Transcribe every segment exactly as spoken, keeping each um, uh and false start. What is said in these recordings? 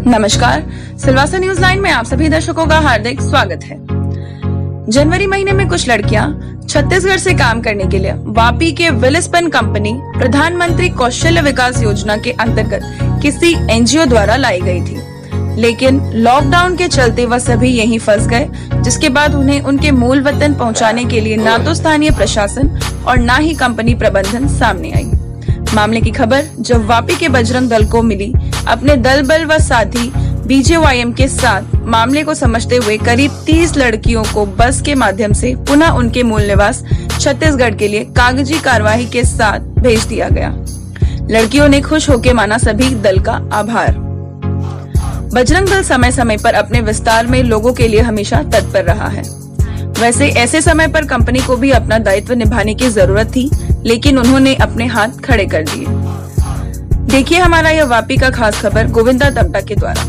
नमस्कार, Silvassa news line में आप सभी दर्शकों का हार्दिक स्वागत है। जनवरी महीने में कुछ लड़कियां छत्तीसगढ़ से काम करने के लिए वापी के वेलस्पन कंपनी प्रधानमंत्री कौशल्य विकास योजना के अंतर्गत किसी एनजीओ द्वारा लाई गई थी, लेकिन लॉकडाउन के चलते वह सभी यहीं फंस गए, जिसके बाद उन्हें उनके मूल वतन पहुंचाने के लिए न तो स्थानीय प्रशासन और न ही कंपनी प्रबंधन सामने आई। मामले की खबर जब वापी के बजरंग दल को मिली, अपने दल बल व साथी बीजेवाईएम के साथ मामले को समझते हुए करीब तीस लड़कियों को बस के माध्यम से पुनः उनके मूल निवास छत्तीसगढ़ के लिए कागजी कार्यवाही के साथ भेज दिया गया। लड़कियों ने खुश होकर माना सभी दल का आभार। बजरंग दल समय समय पर अपने विस्तार में लोगों के लिए हमेशा तत्पर रहा है। वैसे ऐसे समय पर कंपनी को भी अपना दायित्व निभाने की जरूरत थी, लेकिन उन्होंने अपने हाथ खड़े कर दिए। देखिए हमारा यह वापी का खास खबर गोविंदा तमटा के द्वारा।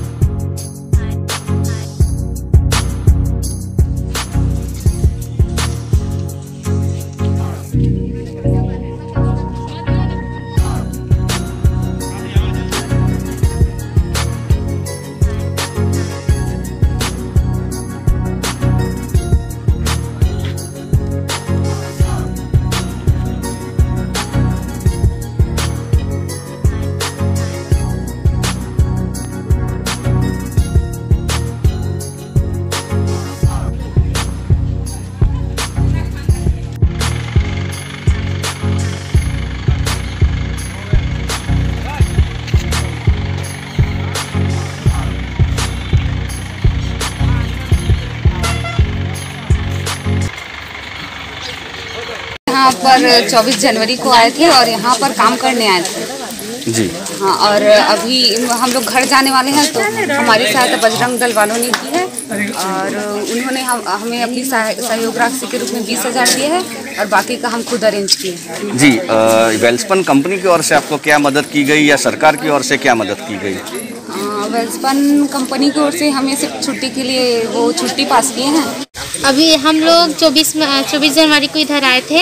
यहाँ पर चौबीस जनवरी को आए थे और यहाँ पर काम करने आए थे जी। हाँ, और अभी हम लोग घर जाने वाले हैं, तो हमारी सहायता बजरंग दल वालों ने की है और उन्होंने हम हमें अपनी सहयोग राशि के रूप में बीस हजार दिए हैं और बाकी का हम खुद अरेंज किए हैं। जी, वेलस्पन कंपनी की ओर से आपको क्या मदद की गई या सरकार की ओर से क्या मदद की गई? वेलस्पन कंपनी की ओर से हमें सिर्फ छुट्टी के लिए वो छुट्टी पास किए हैं। अभी हम लोग चौबीस चौबीस जनवरी को इधर आए थे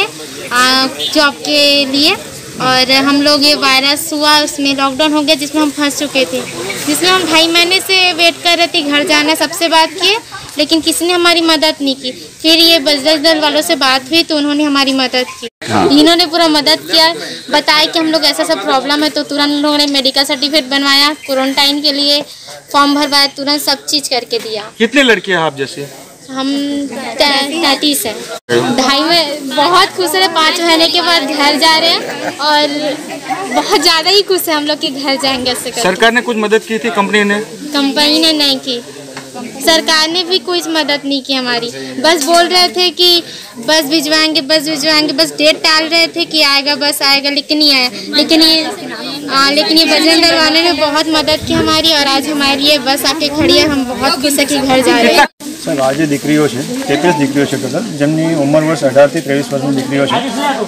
जॉब के लिए, और हम लोग ये वायरस हुआ उसमें लॉकडाउन हो गया, जिसमें हम फंस चुके थे, जिसमें हम ढाई महीने से वेट कर रहे थे घर जाना, सबसे बात किए लेकिन किसी ने हमारी मदद नहीं की। फिर ये बजरंग दल वालों से बात हुई तो उन्होंने हमारी मदद की। हाँ। इन्होंने पूरा मदद किया, बताया कि हम लोग ऐसा सब प्रॉब्लम है, तो तुरंत लोगों ने मेडिकल सर्टिफिकेट बनवाया, क्वारंटाइन के लिए फॉर्म भरवाया, तुरंत सब चीज़ करके दिया। कितने लड़कियां आप जैसे? हम तैंतीस है। ढाई में बहुत खुश है, पाँच महीने के बाद घर जा रहे हैं और बहुत ज़्यादा ही खुश है हम लोग कि घर जाएंगे। ऐसे सरकार ने कुछ मदद की थी? कंपनी ने कंपनी ने नहीं की, सरकार ने भी कोई मदद नहीं की हमारी। बस बोल रहे थे कि बस भिजवाएंगे बस भिजवाएंगे बस डेट टाल रहे थे कि आएगा बस आएगा, लेकिन नहीं आया। लेकिन ये आ, लेकिन ये बजरंग दल वालों ने बहुत मदद की हमारी और आज हमारे लिए बस आके खड़ी है। हम बहुत खुश है कि घर जा रहे हैं। सर, आज दीकरीओ है, तेतीस दीकरीओ है टोटल, जेमनी उमर वर्ष अठार થી ત્રેવીસ વર્ષની દીકરીઓ છે।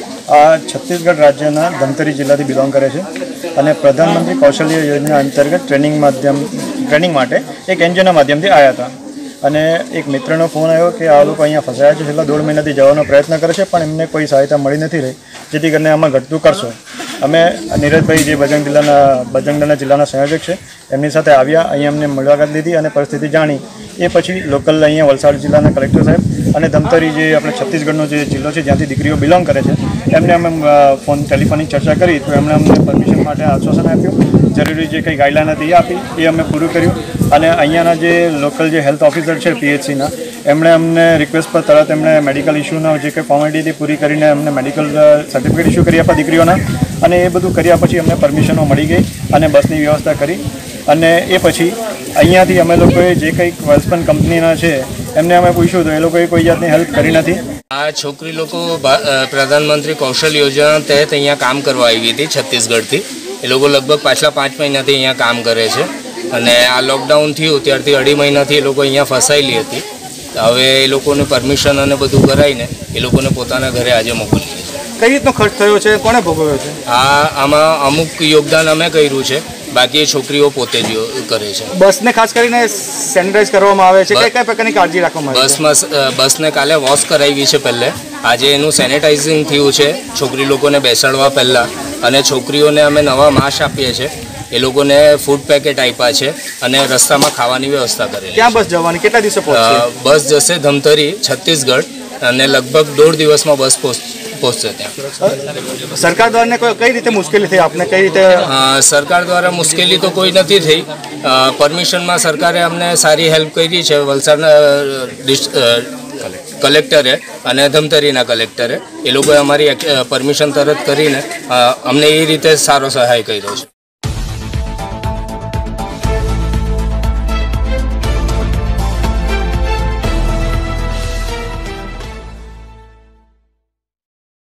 આ છત્તીસગઢ રાજ્યના ધમતરી જિલ્લાથી બિલોંગ કરે છે અને પ્રધાનમંત્રી કૌશલ્ય યોજના અંતર્ગત ટ્રેનિંગ માધ્યમ ટ્રેનિંગ માટે એક એનજીઓના માધ્યમથી આવ્યા હતા અને એક મિત્રનો ફોન આવ્યો કે આ લોકો અહીંયા ફસાયા છે, છેલ્લા દોઢ મહિનાથી જવાનો પ્રયત્ન કરે છે પણ એમને કોઈ સહાયતા મળી નથી રહી, જેથી કરીને આમાં ઘટતું કરશો। અમે નીરજભાઈ જે બજરંગ જિલ્લાના બજરંગ દળના જિલ્લાના સંયોજક છે એમની સાથે આવ્યા, અહીંયા અમને મુલાકાત લીધી અને પરિસ્થિતિ જાણી। એ પછી લોકલ અહીંયા વલસાડ જિલ્લાના કલેક્ટર સાહેબ અને ધમતરી જે આપણે છત્તીસગઢનો જે જિલ્લો છે જ્યાંથી દીકરીઓ બિલોંગ કરે છે એમને અમે ફોન ટેલિફોનિક ચર્ચા કરી તો એમણે અમને પરમિશન માટે આશ્વાસન આપ્યું, જરૂરી જે કંઈ ગાઈડલાઈન હતી એ આપી, એ અમે પૂરું કર્યું। અને અહીંયાના જે લોકલ જે હેલ્થ ઓફિસર છે પીએચસીના એમણે અમને રિક્વેસ્ટ પર તરત એમણે મેડિકલ ઇસ્યુના જે કંઈ ફોર્મેલિટી હતી પૂરી કરીને અમને મેડિકલ સર્ટિફિકેટ ઇસ્યુ કરી આપ્યા દીકરીઓના અને એ બધું કર્યા પછી અમને પરમિશનો મળી ગઈ અને બસની વ્યવસ્થા કરી અને એ પછી અહીંયાથી અમે લોકોએ જે કંઈક વેલસ્પન કંપનીના છે એમને અમે પૂછ્યું તો એ લોકોએ કોઈ જાતની હેલ્પ કરી નથી। આ છોકરી લોકો પ્રધાનમંત્રી કૌશલ્ય યોજના તહેત અહીંયા કામ કરવા આવી હતી છત્તીસગઢથી। એ લોકો લગભગ પાછલા પાંચ મહિનાથી અહીંયા કામ કરે છે અને આ લોકડાઉન થયું ત્યારથી અઢી મહિનાથી એ લોકો અહીંયા ફસાયેલી હતી। હવે એ લોકોને પરમિશન અને બધું કરાવીને એ લોકોને પોતાના ઘરે આજે મોકલી છે। કઈ રીતનો ખર્ચ થયો છે, કોણે ભોગવ્યો છે? આ આમાં અમુક યોગદાન અમે કર્યું છે, બાકી એ છોકરીઓ પોતે જ કરે છે। બસને ખાસ કરીને સેનિટાઈઝ કરવામાં આવે છે, કઈ કઈ પ્રકારની કાળજી રાખવામાં આવે છે? બસમાં બસને કાલે વોશ કરાવી છે પહેલે, આજે એનું સેનિટાઇઝિંગ થયું છે છોકરી લોકોને બેસાડવા પહેલાં, અને છોકરીઓને અમે નવા માસ્ક આપીએ છીએ એ લોકોને ફૂડ પેકેટ આપ્યા છે અને રસ્તામાં ખાવાની વ્યવસ્થા કરેલી. ક્યાં બસ જવાની, કેટલા દિવસે પહોંચશે? બસ જશે ધમતરી છત્તીસગઢ અને લગભગ દોઢ દિવસમાં બસ પહોંચશે ત્યાં. સરકાર દ્વારા કઈ રીતે મુશ્કેલી થઈ આપને? કઈ રીતે? સરકાર દ્વારા મુશ્કેલી તો કોઈ નથી થઈ. પરમિશનમાં સરકારે અમને સારી હેલ્પ કરી છે. વલસાડના કલેક્ટરે અને ધમતરીના કલેક્ટરે એ લોકોએ અમારી પરમિશન તરત કરીને અમને એ રીતે સારો સહાય કર્યો છે.